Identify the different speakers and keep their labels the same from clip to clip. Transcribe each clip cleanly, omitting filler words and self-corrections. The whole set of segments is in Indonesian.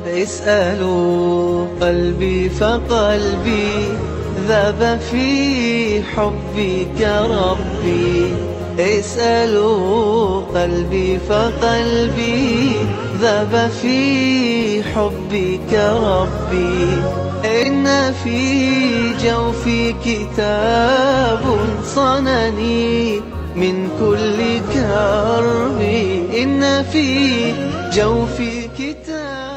Speaker 1: اسألوا قلبي فقلبي ذاب في حبك ربي اسألوا قلبي فقلبي ذاب في حبك ربي إن في جوفي كتاب صنني من كل كرب إن في جوفي كتاب.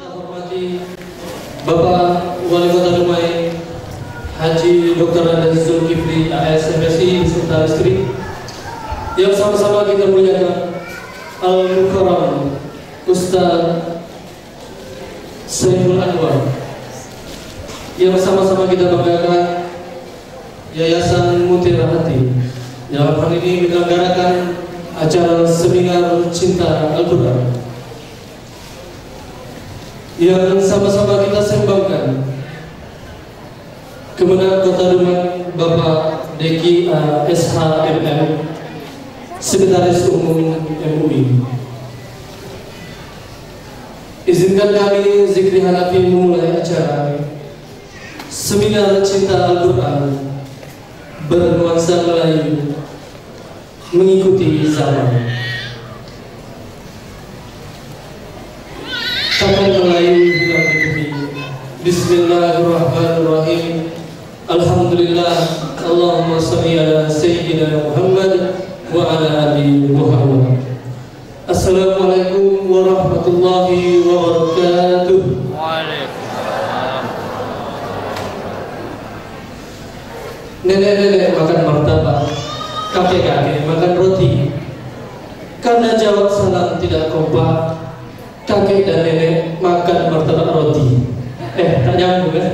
Speaker 2: Bapak Wali Kota Dumai Haji Dr. Andes Zulkifli ASMSI serta istri yang sama-sama kita muliakan Al-Mukarram Ustaz Saiful Anwar, yang sama-sama kita banggakan Yayasan Mutiara Hati yang hari ini menyelenggarakan acara seminar cinta Al-Quran yang sama-sama kita sembangkan Kemenang Kota Dumai Bapak Deki SHMM, Sekretaris Umum MUI. Izinkan kami Zikri Hanafi memulai acara seminar cinta Al-Quran bernuansa Melayu mengikuti zaman. Kapal Melayu hilang di bumi. Bismillahirrahmanirrahim. Alhamdulillah. Allahumma sholli ala Sayyidina Muhammad wa ala ali Muhammad. Assalamualaikum warahmatullahi wabarakatuh.
Speaker 3: Waalaikumsalam.
Speaker 2: Nenek-nenek makan martabak, kakek-kakek makan roti. Karena jawab salam tidak kompak, kakek dan nenek makan martabak roti. Tak nyambung kan?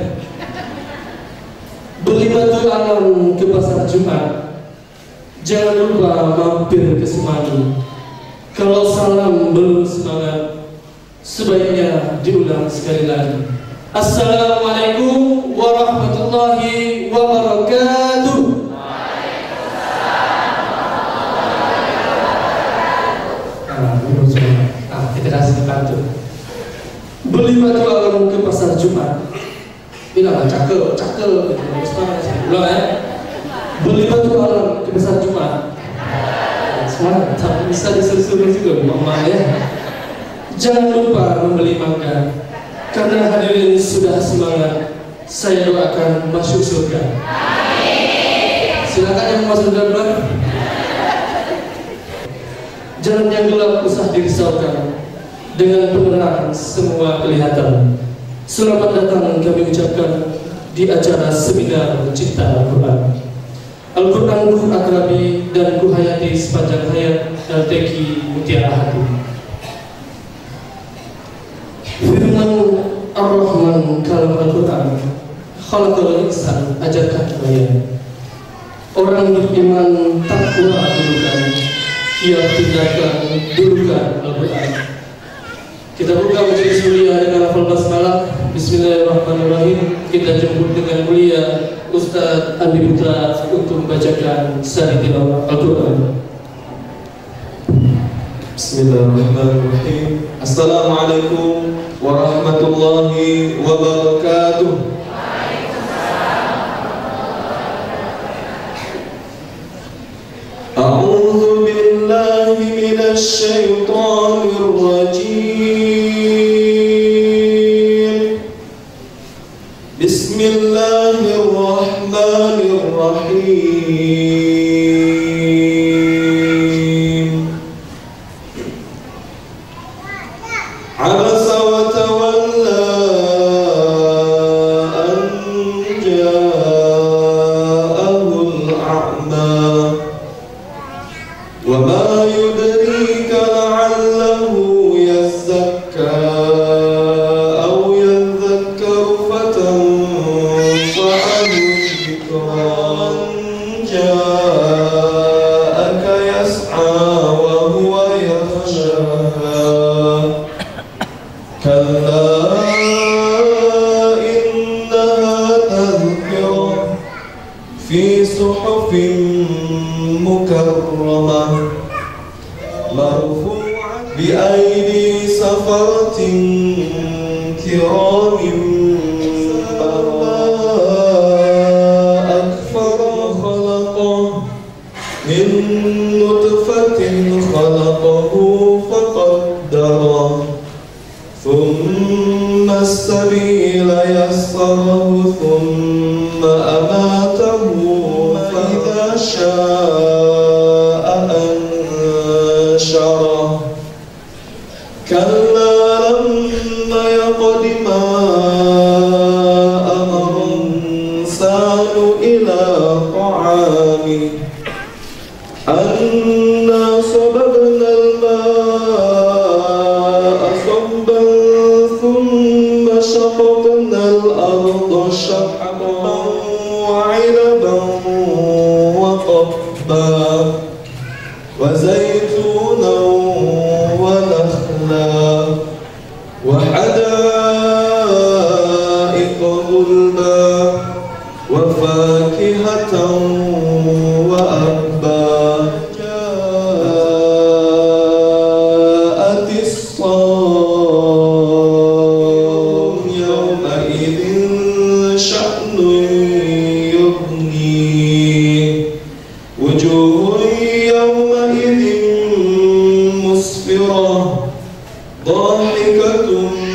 Speaker 2: Beli batu alam ke pasar Jumat, jangan lupa mampir ke Semani. Kalau salam belum semangat, sebaiknya diulang sekali lagi. Assalamualaikum warahmatullahi wabarakatuh. Kita kasih bantu. Beli batu alam ke pasar Jumat, bilang cakep, cakep. Beli batu alam ke pasar Jumat. Sekarang tak bisa disuruh juga mama ya. Jangan lupa membeli mangga, karena hadirin sudah semangat. Saya doakan masuk surga. Silakan yang masuk surga. Jalan yang gelap usah dirisaukan, dengan penerangan semua kelihatan. Selamat datang kami ucapkan di acara seminar cinta Al-Quran. Al-Quran ku akrabi dan ku hayati sepanjang hayat LTQ Mutiara Hati. Firman Ar-Rahman kalam Al-Quran, khalaqal insan, ajarkan kalian. Orang beriman takwa dulukan, ia tindakan dulukan Al-Quran. Kita buka majelis mulia dengan hafal basmalah. Bismillahirrahmanirrahim. Kita jemput dengan mulia Ustaz Andi Putra untuk membacakan sari tilawah Al-Quran.
Speaker 4: Bismillahirrahmanirrahim. Assalamualaikum warahmatullahi wabarakatuh. A'udzu billahi minasy syaithanir rajim. Bismillahirrahmanirrahim. Abasa wa tawalla an ja'ahul a'ma wa ma yudrika la'allahu yazakka aw yadhakkaru fatanfa'ahu dhikran ja'aka yas'a wa huwa yakhsha kalla innaha tadhkirah fi suhufin mukarramah marfu'ah bi aidi safaratin كرام بررا أكثر خلقه من نطفة خلقه فقدره ثم السبيل يسره ثم أماته فإذا شاء أنشره كلا لما يقض ما أمر الإنسان إلى طعامه أنا صببنا الماء صبا ثم شققنا الأرض شقا وعنبا وقبا وزيتونا ونخلا وحدائق غلبا وفاكهة وأبا جاءت الصاخة يومئذ شأن يغنيه وجوه يومئذ مسفرة ضاحكة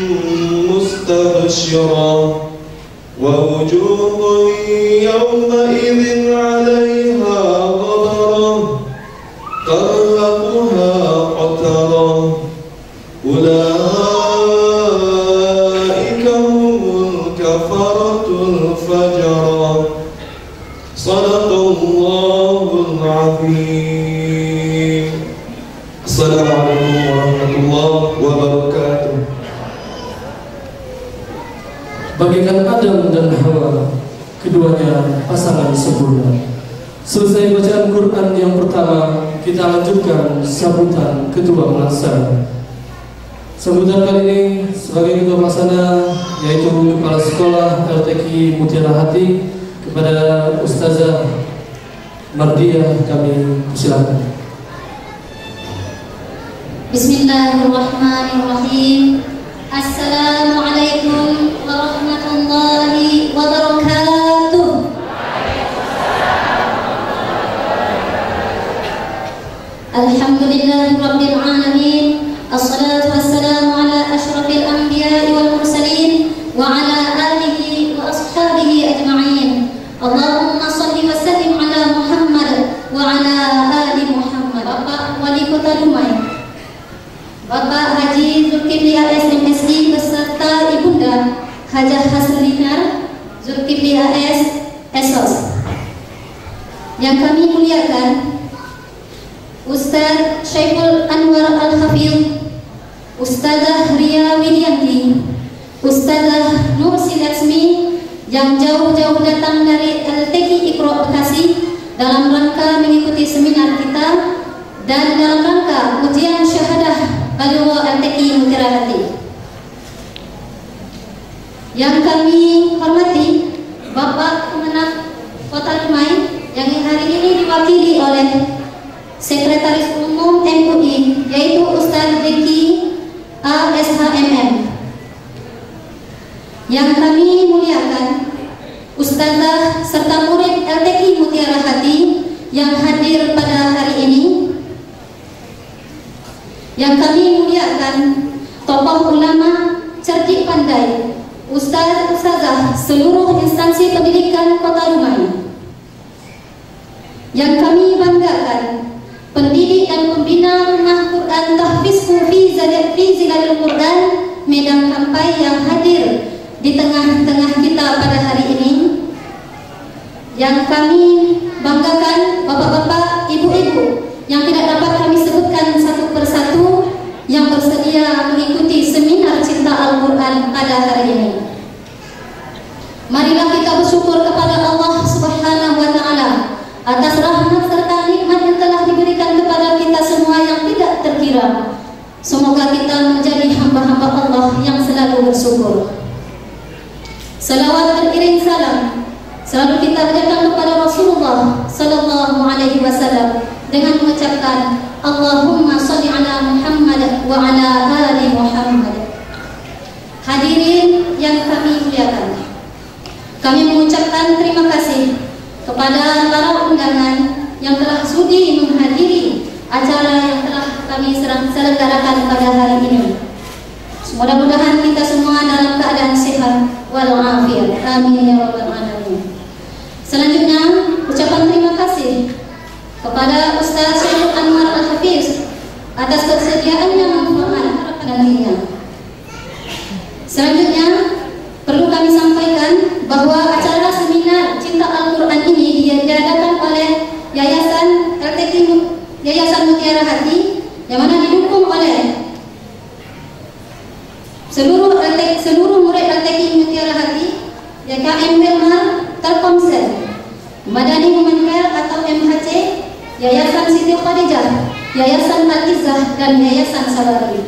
Speaker 4: مستبشرة ووجوه يومئذ عليها غبرة ترهقها قترة أولئك هم الكفرة الفجرة صدق الله العظيم. السلام عليكم ورحمة الله وبركاته.
Speaker 2: Bagaikan Adam dan Hawa, keduanya pasangan sempurna. Selesai bacaan Quran yang pertama, kita lanjutkan sambutan ketua pelaksana. Sambutan kali ini sebagai ketua pelaksana yaitu Kepala Sekolah LTQ Mutiara Hati kepada Ustazah Mardiah, kami persilakan.
Speaker 5: Bismillahirrahmanirrahim. Assalamualaikum warahmatullahi wabarakatuh. Alhamdulillahirabbil alamin. Assalatu wassalamu ala asyrafil anbiya'i wal mursalin wa ala alihi wa ashabihi ajma'in. Allahumma shalli wa sallim ala Muhammad wa ala ali Muhammad. Bapak Wali Kota Dumai, Bapak Haji Zulkifli AS MSI beserta Ibunda Hajah Haslinar Zulkifli AS Esos. Yang kami muliakan Ustaz Syaiful Anwar Al-Hafidh, Ustazah Ria Widianti, Ustazah Nur Silatsmi yang jauh-jauh datang dari LTQ Iqra Bekasi dalam rangka mengikuti seminar kita dan dalam rangka ujian syahadah Balugh LTQ Mutiara Hati. Yang kami hormati Bapak Kemenak Kota Dumai yang hari ini diwakili oleh Sekretaris Umum MUI yaitu Ustaz Deki ASHMM. Yang kami muliakan Ustazah serta murid LTQ Mutiara Hati yang hadir pada hari ini. Yang kami muliakan tokoh ulama cerdik pandai, ustazah seluruh instansi pendidikan Kota Dumai. Yang kami banggakan pendidik dan pembina Rumah Quran Tahfizku fi Zilalil Quran Medan Kampai yang hadir di tengah-tengah kita pada hari ini. Yang kami banggakan bapak-bapak, ibu-ibu yang tidak dapat kami sebutkan satu persatu yang bersedia mengikuti seminar Cinta Al-Quran pada hari ini. Marilah kita bersyukur kepada Allah Subhanahu wa Ta'ala atas rahmat serta nikmat yang telah diberikan kepada kita semua yang tidak terkira. Semoga kita menjadi hamba-hamba Allah yang selalu bersyukur. Salawat beriring salam selalu kita haturkan kepada Rasulullah Sallallahu Alaihi Wasallam dengan mengucapkan Allahumma sholli ala Muhammad wa ala ali Muhammad. Hadirin mengucapkan terima kasih kepada para undangan yang telah sudi menghadiri acara yang telah kami selenggarakan pada hari ini. Mudah-mudahan kita semua dalam keadaan sehat walafiat. Amin ya rabbal alamin. Selanjutnya, ucapan terima kasih kepada Ustaz Syahrul Anwar Al-Hafiz atas kesediaannya memperkenalkan nantinya. Selanjutnya, perlu kami sampaikan bahwa acara seminar Cinta Al-Quran ini diadakan oleh Yayasan Mutiara Hati, yang mana didukung oleh seluruh murid LTQ Mutiara Hati, YKM Belmar, Telkomsel, Madani Women Care atau MHC, Yayasan Siti Khadijah, Yayasan Al-Izzah, dan Yayasan Sabari.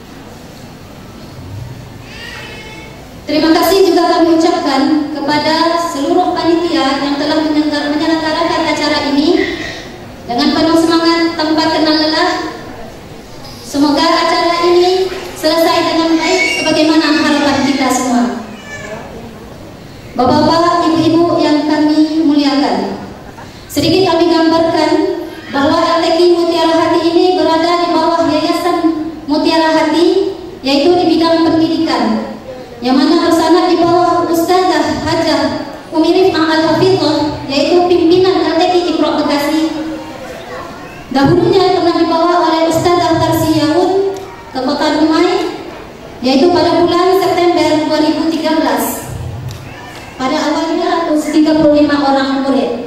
Speaker 5: Terima kasih juga kami ucapkan kepada seluruh panitia yang telah menyelenggarakan acara ini dengan penuh semangat tanpa kenal lelah. Semoga acara ini selesai dengan baik sebagaimana harapan kita semua. Bapak-bapak, ibu-ibu yang kami muliakan, sedikit kami gambarkan bahwa LTQ Mutiara Hati ini berada di bawah Yayasan Mutiara Hati, yaitu di bidang pendidikan, yang mana bersama di bawah Ustazah Hajah Umi Rif'ah Al-Hafidhah, yaitu pimpinan LTQ Iqra Bekasi. Dahulunya pernah dibawa oleh Ustazah Tarsiyahun ke Kota Dumai, yaitu pada bulan September 2013. Pada awalnya 135 orang murid.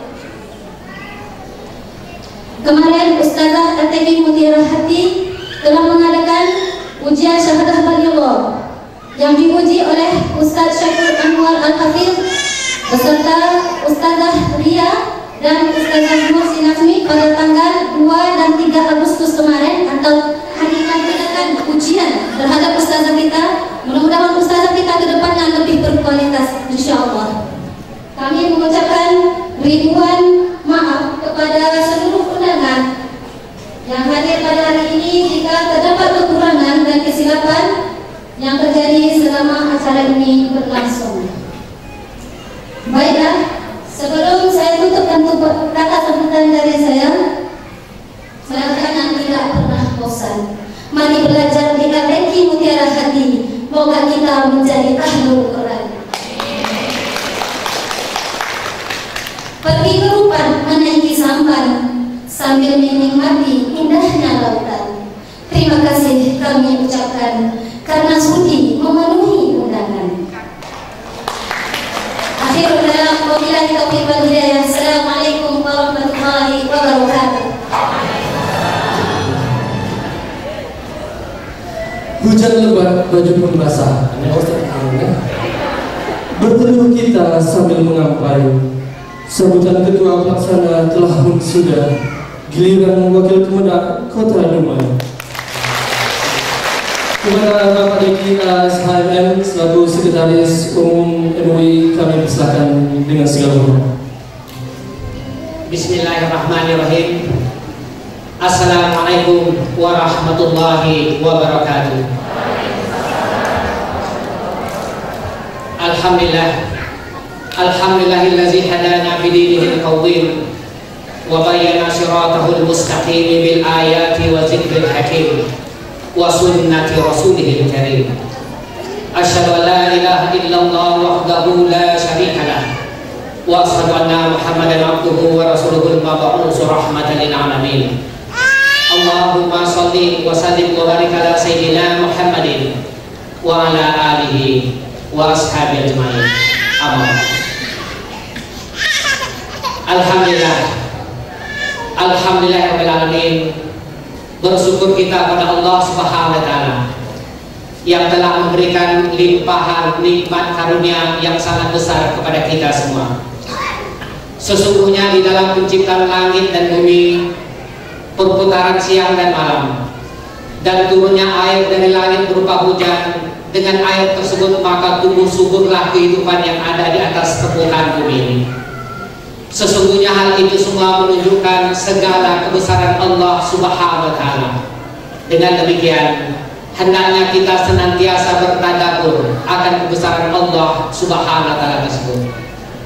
Speaker 5: Kemarin Ustazah LTQ Mutiara Hati telah mengadakan ujian syahadah balighah yang diuji oleh Ustaz Syahrul Anwar Al-Hafiz beserta Ustazah Ria dan Ustazah Nur Sinasmi pada tanggal 2 dan 3 Agustus kemarin, atau hari mengadakan ujian terhadap ustazah kita. Mudah-mudahan ustazah kita ke depannya lebih berkualitas, insyaallah. Kami mengucapkan ribuan maaf kepada seluruh undangan yang hadir pada hari ini jika terdapat kekurangan dan kesilapan yang terjadi selama acara ini berlangsung. Baiklah, sebelum saya tutup kata sambutan dari saya harap tidak pernah bosan. Mari belajar di LTQ Mutiara Hati. Moga kita menjadi ahlul Quran. Pergi ke Rupan menaiki sampan sambil menikmati indahnya lautan. Terima kasih kami ucapkan karena sudi memenuhi undangan. Akhirul kalam, wabillahi taufiq wal hidayah. Assalamualaikum warahmatullahi wabarakatuh.
Speaker 2: Hujan lebat, baju pun basah. Berteduh kita sambil mengampai. Sambutan ketua pelaksana telah sudah. Giliran wakil pemuda Kota Dumai. Kepada Bapak Diki SHMM selaku Sekretaris Umum MUI, kami persilakan dengan segala hormat.
Speaker 6: Bismillahirrahmanirrahim. Assalamualaikum warahmatullahi wabarakatuh. Alhamdulillahillazi hadana bidinihil qawwim wa bayyana siratahul mustaqim bil ayati wa zikril hakim wa sunnati rasulihil karim. Asyhadu an la ilaha illallah wahdahu la syarika lah wa asyhadu anna Muhammadan abduhu wa rasuluhul mab'uts rahmatan lil alamin. Allahumma shalli wa sallim wa barik ala sayyidina Muhammadin wa ala alihi wa ashabihi ajmain. Amin. Alhamdulillahirabbil alamin. Bersyukur kita pada Allah Subhanahu wa taala yang telah memberikan limpahan nikmat karunia yang sangat besar kepada kita semua. Sesungguhnya di dalam penciptaan langit dan bumi, perputaran siang dan malam, dan turunnya air dari langit berupa hujan, dengan air tersebut maka tumbuh suburlah kehidupan yang ada di atas permukaan bumi ini. Sesungguhnya hal itu semua menunjukkan segala kebesaran Allah Subhanahu wa taala. Dengan demikian, hendaknya kita senantiasa bertadabbur akan kebesaran Allah Subhanahu wa taala tersebut.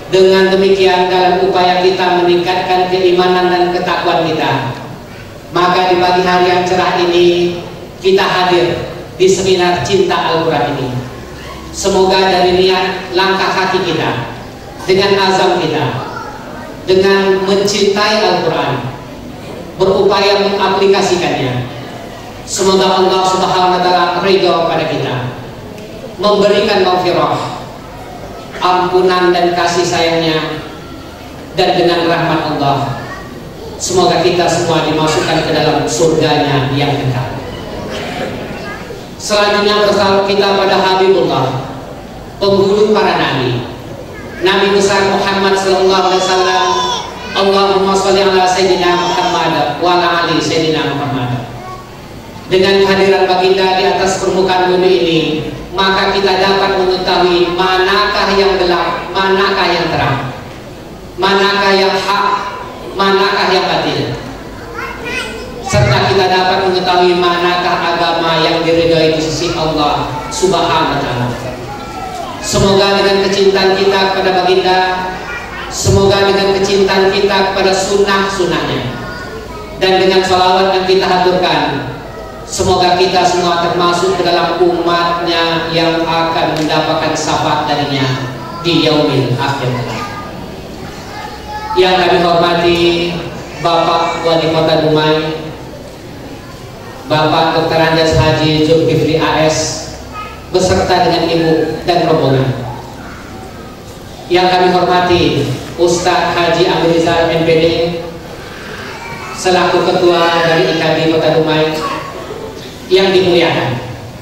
Speaker 6: Dengan demikian dalam upaya kita meningkatkan keimanan dan ketakwaan kita, maka di pagi hari yang cerah ini kita hadir di seminar Cinta Al-Quran ini. Semoga dari niat langkah kaki kita, dengan azam kita, dengan mencintai Al-Quran, berupaya mengaplikasikannya, semoga Allah Subhanahu wa Ta'ala ridho pada kita, memberikan maghfirah, ampunan dan kasih sayangnya, dan dengan rahmat Allah semoga kita semua dimasukkan ke dalam surganya yang kekal. Selanjutnya bersalawat kita pada Habibullah, penghulu para nabi, Nabi besar Muhammad sallallahu alaihi wasallam. Allahumma sholli ala sayyidina Muhammad wa ala ali sayyidina Muhammad. Dengan kehadiran baginda di atas permukaan bumi ini, maka kita dapat mengetahui manakah yang gelap, manakah yang terang, manakah yang hak, manakah yang batil, serta kita dapat mengetahui manakah agama yang diridhai di sisi Allah Subhanahu wa Ta'ala. Semoga dengan kecintaan kita kepada baginda, semoga dengan kecintaan kita kepada sunnah-sunnahnya, dan dengan sholawat yang kita haturkan, semoga kita semua termasuk ke dalam umatnya yang akan mendapatkan syafaat darinya di yaumil akhir. Yang kami hormati Bapak Wali Kota Dumai, Bapak Dr. Anjas Haji Zulkifli AS, beserta dengan Ibu dan rombongan. Yang kami hormati Ustadz Haji Amir Rizal MPD selaku Ketua dari IKB Kota Dumai, yang dimuliakan,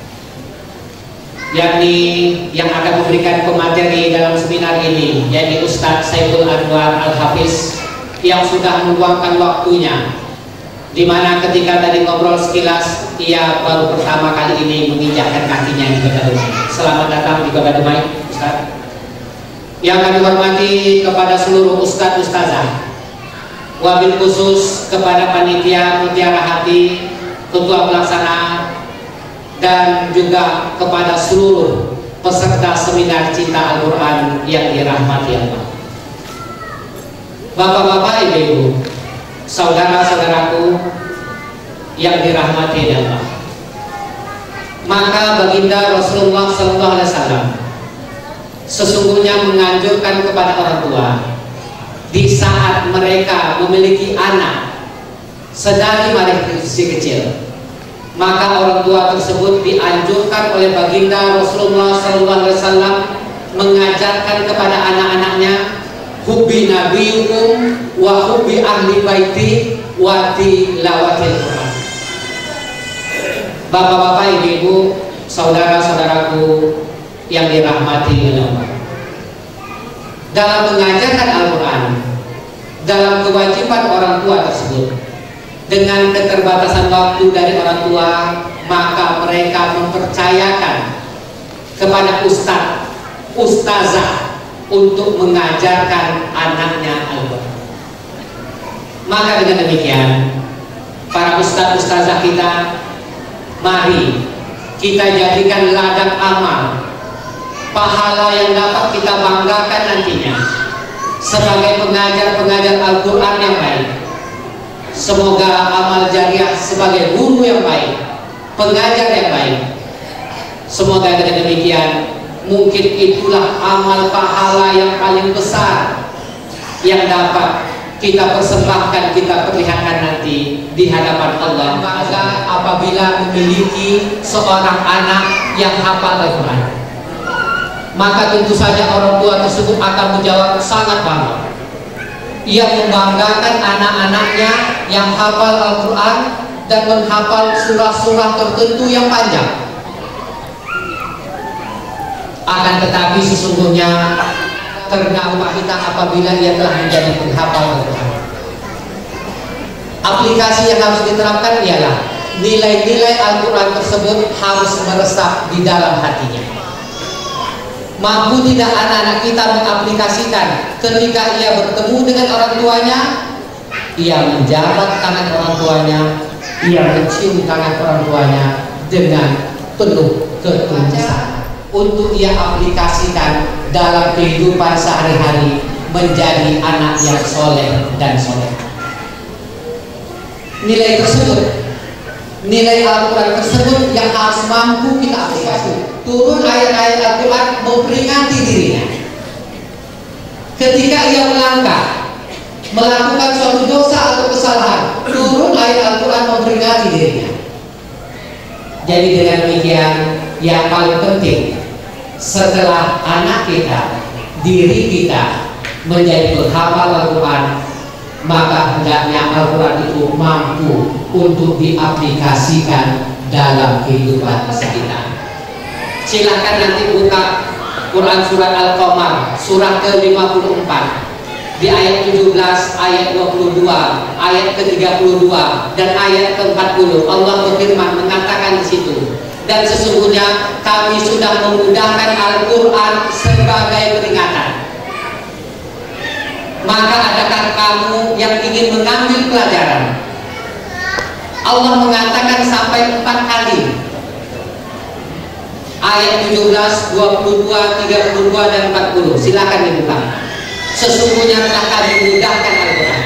Speaker 6: yakni yang akan memberikan pemateri dalam seminar ini, yakni Ustadz Saiful Anwar Al-Hafiz, yang sudah meluangkan waktunya, di mana ketika tadi ngobrol sekilas, ia baru pertama kali ini menginjakkan kakinya di Kota Dumai. Selamat datang di Kota Dumai, Ustadz. Yang kami hormati kepada seluruh Ustadz Ustazah, wabil khusus kepada panitia Mutiara Hati, ketua pelaksana, dan juga kepada seluruh peserta seminar Cinta Al-Quran yang dirahmati Allah. Bapak-bapak, ibu-ibu, saudara-saudaraku yang dirahmati Allah, maka baginda Rasulullah SAW sesungguhnya menganjurkan kepada orang tua di saat mereka memiliki anak sedari masih kecil, maka orang tua tersebut dianjurkan oleh baginda Rasulullah SAW mengajarkan kepada anak-anaknya hubbi nabiyukum wa hubbi ahli baiti wa tilawatil Quran. Bapak-bapak, ibu-ibu, saudara-saudaraku yang dirahmati Allah, dalam mengajarkan Al-Quran, dalam kewajiban orang tua tersebut, dengan keterbatasan waktu dari orang tua, maka mereka mempercayakan kepada ustadz, ustazah untuk mengajarkan anaknya Al-Quran. Maka dengan demikian, para ustadz ustazah kita, mari kita jadikan ladang amal, pahala yang dapat kita banggakan nantinya sebagai pengajar-pengajar Al-Quran yang baik. Semoga amal jariah sebagai guru yang baik, pengajar yang baik, semoga dengan demikian mungkin itulah amal pahala yang paling besar yang dapat kita persembahkan, kita perlihatkan nanti di hadapan Allah. Maka apabila memiliki seorang anak yang hafal Al-Quran, maka tentu saja orang tua tersebut akan menjawab sangat bangga. Ia membanggakan anak-anaknya yang hafal Al-Quran dan menghafal surah-surah tertentu yang panjang. Akan tetapi sesungguhnya terdampak kita apabila ia telah menjadi penghafal Al-Quran. Aplikasi yang harus diterapkan ialah nilai-nilai Al-Quran tersebut harus meresap di dalam hatinya. Mampu tidak anak-anak kita mengaplikasikan ketika ia bertemu dengan orang tuanya, ia menjabat tangan orang tuanya, ia mencium tangan orang tuanya dengan penuh ketulusan untuk ia aplikasikan dalam kehidupan sehari-hari menjadi anak yang soleh dan soleh. Nilai tersebut, nilai Al-Quran tersebut yang harus mampu kita aplikasi. Turun ayat-ayat Al-Quran memperingati dirinya ketika ia melangkah melakukan suatu dosa atau kesalahan. Turun ayat Al-Quran memperingati dirinya. Jadi dengan demikian, yang paling penting setelah anak kita, diri kita menjadi penghafal Al-Quran, maka hendaknya Al-Quran itu mampu untuk diaplikasikan dalam kehidupan kita. Silahkan nanti buka Quran surat Al-Qamar surah ke-54 di ayat 17, ayat 22, ayat ke-32 dan ayat ke-40. Allah berfirman mengatakan di situ, dan sesungguhnya kami sudah memudahkan Al-Quran sebagai peringatan. Maka adakah kamu yang ingin mengambil pelajaran? Allah mengatakan sampai 4 kali. Ayat 17, 22, 32 dan 40. Silakan dibuka. Sesungguhnya telah kami mudahkan Al-Quran.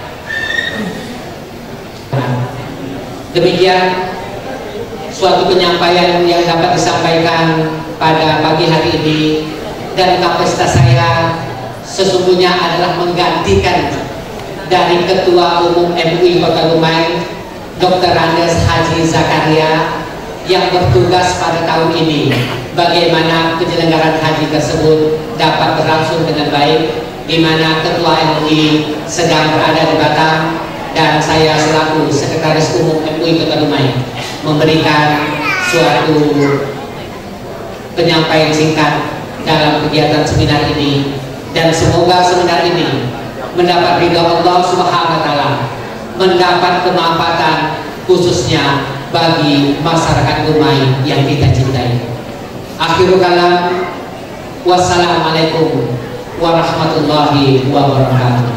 Speaker 6: Demikian suatu penyampaian yang dapat disampaikan pada pagi hari ini, dan kapasitas saya sesungguhnya adalah menggantikan dari Ketua Umum MUI Kota Dumai, Dr. Andes Haji Zakaria, yang bertugas pada tahun ini bagaimana penyelenggaraan haji tersebut dapat berlangsung dengan baik, di mana Ketua MUI sedang berada di Batam dan saya selaku Sekretaris Umum MUI Kota Dumai memberikan suatu penyampaian singkat dalam kegiatan seminar ini, dan semoga seminar ini mendapat ridha Allah Subhanahu wa taala, mendapat kemanfaatan khususnya bagi masyarakat Dumai yang kita cintai. Akhirul kalam, wassalamualaikum warahmatullahi wabarakatuh.